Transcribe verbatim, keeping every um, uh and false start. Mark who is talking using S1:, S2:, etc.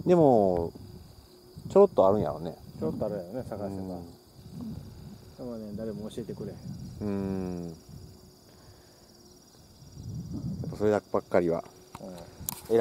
S1: でもちょろっとあるんやろね。
S2: ちょろっとあるやろね、探せば。
S1: うん
S2: でもね、誰も教えてくれへん。
S1: うん、やっぱそればっかりは